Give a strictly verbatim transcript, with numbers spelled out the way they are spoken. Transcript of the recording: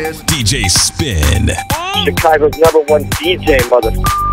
D J Spin. Chicago's number one D J, mother.